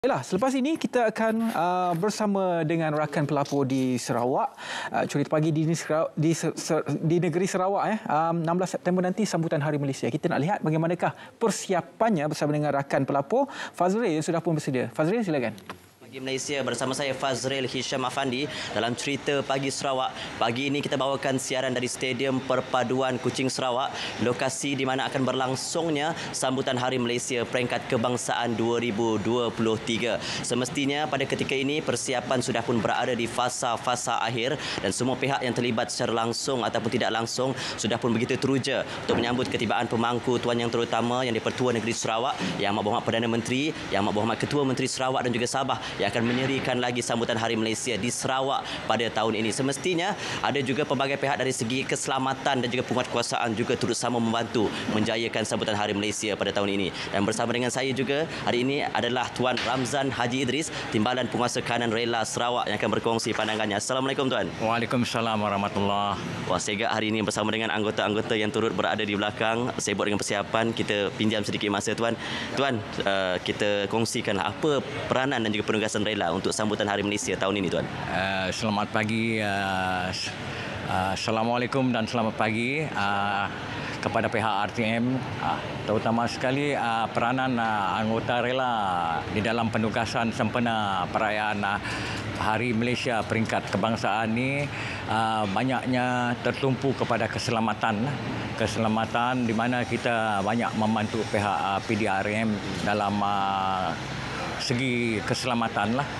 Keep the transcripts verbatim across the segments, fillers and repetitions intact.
Baiklah, selepas ini kita akan uh, bersama dengan rakan pelapor di Sarawak. Uh, cerita pagi di, di, di negeri Sarawak. Eh. Um, enam belas September nanti sambutan Hari Malaysia. Kita nak lihat bagaimanakah persiapannya bersama dengan rakan pelapor. Fazril yang sudah pun bersedia. Fazril, silakan. Pagi Malaysia bersama saya Fazril Hisham Afandi dalam cerita Pagi Sarawak. Pagi ini kita bawakan siaran dari Stadium Perpaduan Kuching Sarawak, lokasi di mana akan berlangsungnya sambutan Hari Malaysia Peringkat Kebangsaan dua ribu dua puluh tiga. Semestinya pada ketika ini persiapan sudah pun berada di fasa-fasa akhir dan semua pihak yang terlibat secara langsung ataupun tidak langsung sudah pun begitu teruja untuk menyambut ketibaan pemangku tuan yang terutama yang di-Pertua Negeri Sarawak, Yang Amat Berhormat Perdana Menteri, Yang Amat Berhormat Ketua Menteri Sarawak dan juga Sabah yang akan menyerikan lagi sambutan Hari Malaysia di Sarawak pada tahun ini. Semestinya ada juga pelbagai pihak dari segi keselamatan dan juga penguatkuasaan juga turut sama membantu menjayakan sambutan Hari Malaysia pada tahun ini. Dan bersama dengan saya juga hari ini adalah Tuan Ramzan Haji Idris, Timbalan Penguasa Kanan Rela Sarawak yang akan berkongsi pandangannya. Assalamualaikum Tuan. Waalaikumsalam warahmatullahi. Wah, segak hari ini bersama dengan anggota-anggota yang turut berada di belakang sibuk dengan persiapan. Kita pinjam sedikit masa Tuan. Tuan, uh, kita kongsikanlah apa peranan dan juga penugasan Rela untuk sambutan Hari Malaysia tahun ini Tuan. Uh, selamat pagi. Uh, uh, Assalamualaikum dan selamat pagi uh, kepada pihak R T M, uh, terutama sekali uh, peranan uh, anggota Rela di dalam penugasan sempena perayaan uh, Hari Malaysia Peringkat Kebangsaan ini uh, banyaknya tertumpu kepada keselamatan. Keselamatan di mana kita banyak membantu pihak uh, P D R M dalam uh, segi keselamatan lah,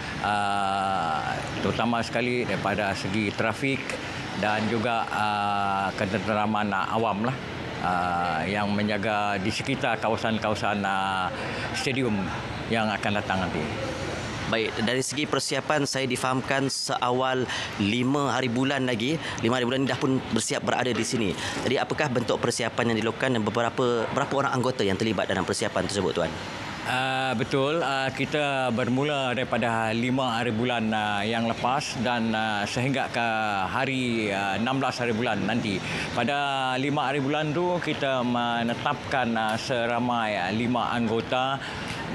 uh, terutama sekali daripada segi trafik dan juga uh, ketenteraman uh, awam lah, uh, yang menjaga di sekitar kawasan-kawasan uh, stadium yang akan datang nanti. Baik, dari segi persiapan saya difahamkan seawal lima hari bulan lagi, lima hari bulan ini dah pun bersiap berada di sini. Jadi apakah bentuk persiapan yang dilakukan dan beberapa berapa orang anggota yang terlibat dalam persiapan tersebut Tuan? Uh, betul, uh, kita bermula daripada lima hari bulan uh, yang lepas dan uh, sehingga ke hari uh, enam belas hari bulan nanti. Pada lima hari bulan tu kita menetapkan uh, seramai uh, lima anggota.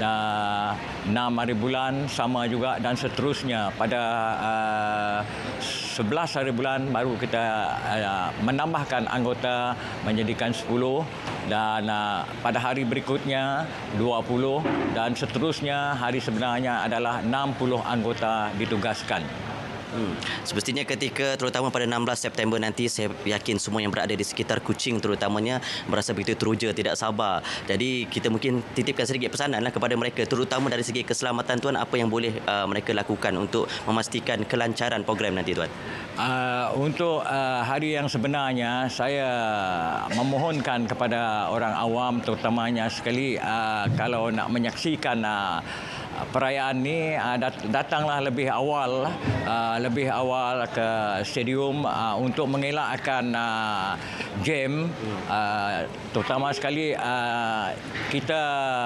Uh, enam hari bulan sama juga dan seterusnya. Pada uh, sebelas hari bulan baru kita uh, menambahkan anggota menjadikan sepuluh dan uh, pada hari berikutnya dua puluh dan seterusnya hari sebenarnya adalah enam puluh anggota ditugaskan. Hmm. Semestinya ketika terutama pada enam belas September nanti saya yakin semua yang berada di sekitar Kuching terutamanya berasa begitu teruja, tidak sabar. Jadi kita mungkin titipkan sedikit pesananlah kepada mereka terutama dari segi keselamatan Tuan, apa yang boleh uh, mereka lakukan untuk memastikan kelancaran program nanti Tuan. Uh, untuk uh, hari yang sebenarnya saya memohonkan kepada orang awam terutamanya sekali uh, kalau nak menyaksikan uh, perayaan ni uh, datanglah lebih awal uh, lebih awal ke stadium uh, untuk mengelakkan uh, jam, uh, terutama sekali uh, kita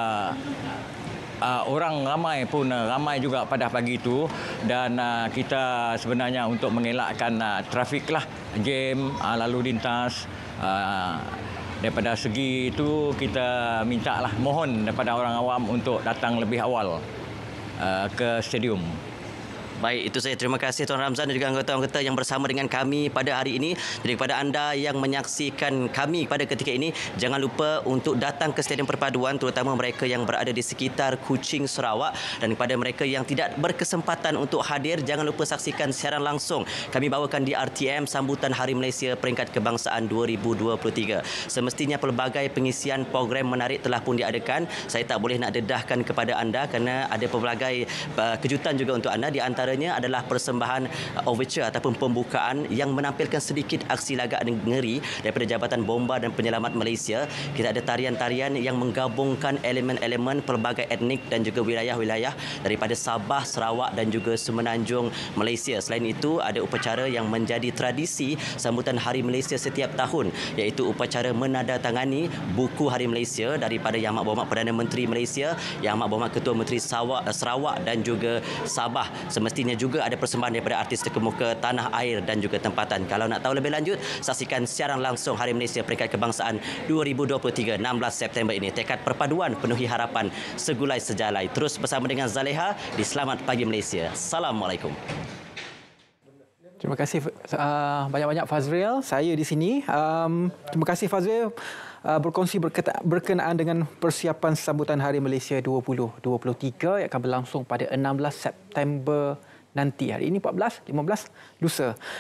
uh, orang ramai pun uh, ramai juga pada pagi itu dan uh, kita sebenarnya untuk mengelakkan uh, trafik lah, jam, uh, lalu lintas. Uh, Daripada segi itu kita minta lah, mohon daripada orang awam untuk datang lebih awal uh, ke stadium. Baik, itu saya. Terima kasih Tuan Ramzan dan juga anggota-anggota yang bersama dengan kami pada hari ini. Jadi kepada anda yang menyaksikan kami pada ketika ini, jangan lupa untuk datang ke Stadium Perpaduan, terutama mereka yang berada di sekitar Kuching Sarawak, dan kepada mereka yang tidak berkesempatan untuk hadir, jangan lupa saksikan siaran langsung kami bawakan di R T M sambutan Hari Malaysia Peringkat Kebangsaan dua ribu dua puluh tiga. Semestinya pelbagai pengisian program menarik telah pun diadakan. Saya tak boleh nak dedahkan kepada anda kerana ada pelbagai uh, kejutan juga untuk anda. Di antara adalah persembahan uh, overture ataupun pembukaan yang menampilkan sedikit aksi lagak dan ngeri daripada Jabatan Bomba dan Penyelamat Malaysia. Kita ada tarian-tarian yang menggabungkan elemen-elemen pelbagai etnik dan juga wilayah-wilayah daripada Sabah, Sarawak dan juga Semenanjung Malaysia. Selain itu, ada upacara yang menjadi tradisi sambutan Hari Malaysia setiap tahun, iaitu upacara menandatangani buku Hari Malaysia daripada Yang Amat Berhormat Perdana Menteri Malaysia, Yang Amat Berhormat Ketua Menteri Sarawak dan juga Sabah. Semestinya pastinya juga ada persembahan daripada artis terkemuka tanah air dan juga tempatan. Kalau nak tahu lebih lanjut, saksikan siaran langsung Hari Malaysia Peringkat Kebangsaan dua ribu dua puluh tiga enam belas September ini. Tekad perpaduan penuhi harapan, segulai sejalai. Terus bersama dengan Zaleha di Selamat Pagi Malaysia. Assalamualaikum. Terima kasih uh, banyak-banyak Fazril. Saya di sini. Um, terima kasih Fazril uh, berkongsi berketa- berkenaan dengan persiapan sambutan Hari Malaysia dua ribu dua puluh tiga yang akan berlangsung pada enam belas September nanti. Hari ini empat belas, lima belas lusa.